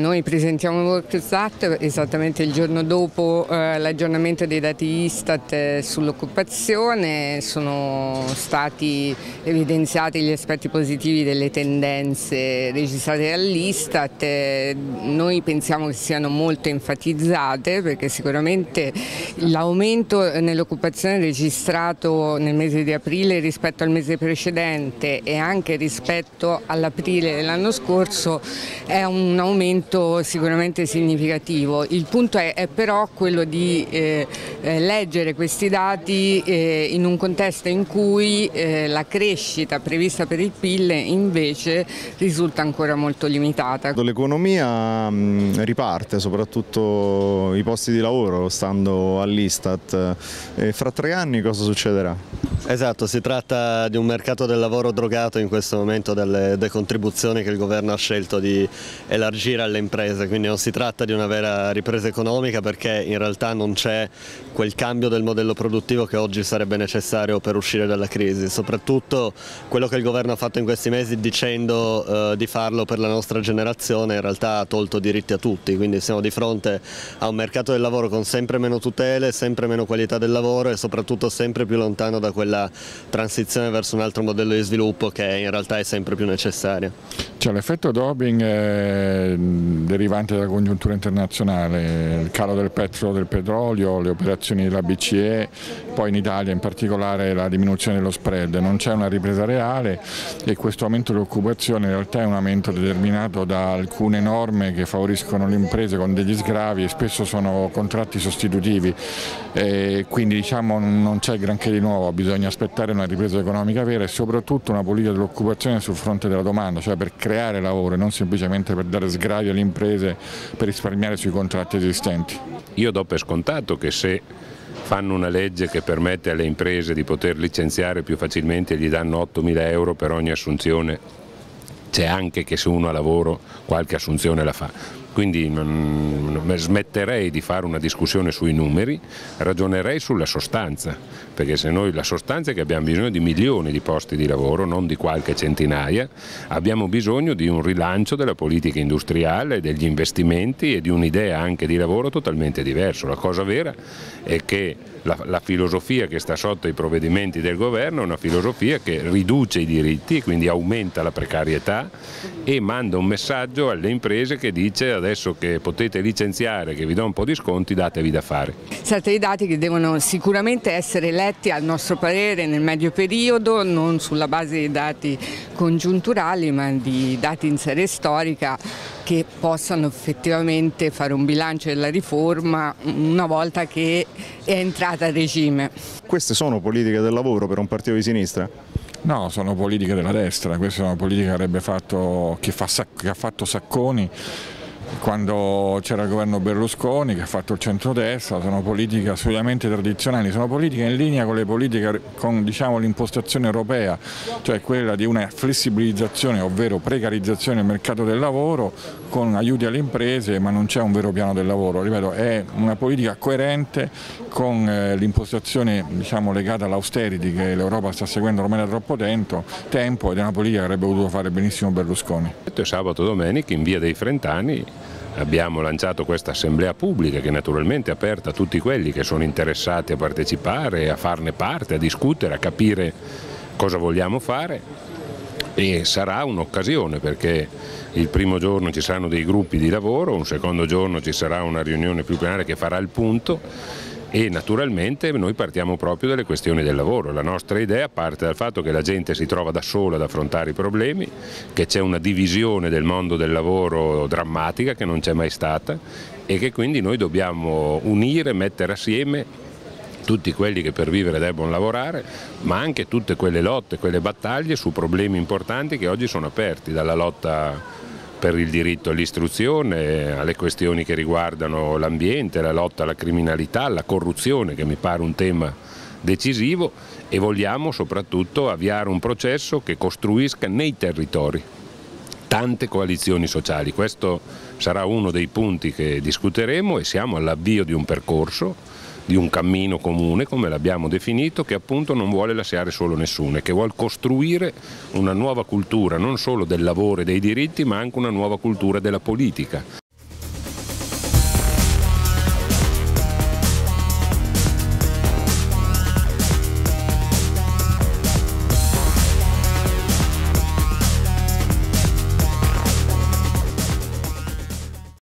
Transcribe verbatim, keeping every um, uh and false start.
noi presentiamo il Worksat esattamente il giorno dopo eh, l'aggiornamento dei dati Istat eh, sull'occupazione. Sono stati evidenziati gli aspetti positivi delle tendenze registrate dall'Istat. Eh, noi pensiamo che siano molto enfatizzate, perché sicuramente l'aumento nell'occupazione registrato nel mese di aprile rispetto al mese precedente e anche rispetto all'aprile dell'anno scorso è un aumento sicuramente significativo. Il punto è, è però quello di eh, leggere questi dati eh, in un contesto in cui eh, la crescita prevista per il P I L invece risulta ancora molto limitata. L'economia riparte, soprattutto i posti di lavoro, stando all'Istat. E fra tre anni cosa succederà? Esatto, si tratta di un mercato del lavoro drogato in questo momento dalle decontribuzioni che il governo ha scelto di elargire alle imprese, quindi non si tratta di una vera ripresa economica, perché in realtà non c'è quel cambio del modello produttivo che oggi sarebbe necessario per uscire dalla crisi. Soprattutto quello che il governo ha fatto in questi mesi dicendo eh, di farlo per la nostra generazione in realtà ha tolto diritti a tutti, quindi siamo di fronte a un mercato del lavoro con sempre meno tutele, sempre meno qualità del lavoro e soprattutto sempre più lontano da quella transizione verso un altro modello di sviluppo che in realtà è sempre più necessaria. Cioè, l'effetto Tobin è derivante dalla congiuntura internazionale, il calo del prezzo del petrolio, le operazioni della B C E, poi in Italia in particolare la diminuzione dello spread, non c'è una ripresa reale e questo aumento dell'occupazione in realtà è un aumento determinato da alcune norme che favoriscono le imprese con degli sgravi e spesso sono contratti sostitutivi, e quindi diciamo non c'è granché di nuovo, bisogna aspettare una ripresa economica vera e soprattutto una politica dell'occupazione sul fronte della domanda, cioè per creare lavoro e non semplicemente per dare sgravi alle imprese per risparmiare sui contratti esistenti. Io do per scontato che se fanno una legge che permette alle imprese di poter licenziare più facilmente e gli danno ottomila euro per ogni assunzione, c'è anche che se uno ha lavoro qualche assunzione la fa. Quindi non, non, smetterei di fare una discussione sui numeri, ragionerei sulla sostanza, perché se noi la sostanza è che abbiamo bisogno di milioni di posti di lavoro, non di qualche centinaia, abbiamo bisogno di un rilancio della politica industriale, degli investimenti e di un'idea anche di lavoro totalmente diverso. La cosa vera è che la, la filosofia che sta sotto i provvedimenti del governo è una filosofia che riduce i diritti, quindi aumenta la precarietà e manda un messaggio alle imprese che dice adesso che potete licenziare, che vi do un po' di sconti, datevi da fare. Si tratta di dati che devono sicuramente essere letti al nostro parere nel medio periodo, non sulla base di dati congiunturali ma di dati in serie storica che possano effettivamente fare un bilancio della riforma una volta che è entrata a regime. Queste sono politiche del lavoro per un partito di sinistra? No, sono politiche della destra, queste sono politiche che avrebbe fatto, che, fa, che ha fatto Sacconi quando c'era il governo Berlusconi, che ha fatto il centrodestra, sono politiche assolutamente tradizionali, sono politiche in linea con le politiche, con diciamo, l'impostazione europea, cioè quella di una flessibilizzazione, ovvero precarizzazione del mercato del lavoro con aiuti alle imprese, ma non c'è un vero piano del lavoro. Ripeto, è una politica coerente con eh, l'impostazione diciamo, legata all'austerity che l'Europa sta seguendo ormai da troppo tempo, tempo ed è una politica che avrebbe potuto fare benissimo Berlusconi. Sabato e domenica in via dei Frentani abbiamo lanciato questa assemblea pubblica che naturalmente è aperta a tutti quelli che sono interessati a partecipare, a farne parte, a discutere, a capire cosa vogliamo fare, e sarà un'occasione perché il primo giorno ci saranno dei gruppi di lavoro, un secondo giorno ci sarà una riunione più plenaria che farà il punto e naturalmente noi partiamo proprio dalle questioni del lavoro. La nostra idea parte dal fatto che la gente si trova da sola ad affrontare i problemi, che c'è una divisione del mondo del lavoro drammatica che non c'è mai stata e che quindi noi dobbiamo unire, mettere assieme tutti quelli che per vivere debbono lavorare, ma anche tutte quelle lotte, quelle battaglie su problemi importanti che oggi sono aperti, dalla lotta per il diritto all'istruzione, alle questioni che riguardano l'ambiente, la lotta alla criminalità, alla corruzione, che mi pare un tema decisivo, e vogliamo soprattutto avviare un processo che costruisca nei territori tante coalizioni sociali. Questo sarà uno dei punti che discuteremo e siamo all'avvio di un percorso, di un cammino comune, come l'abbiamo definito, che appunto non vuole lasciare solo nessuno e che vuole costruire una nuova cultura non solo del lavoro e dei diritti, ma anche una nuova cultura della politica.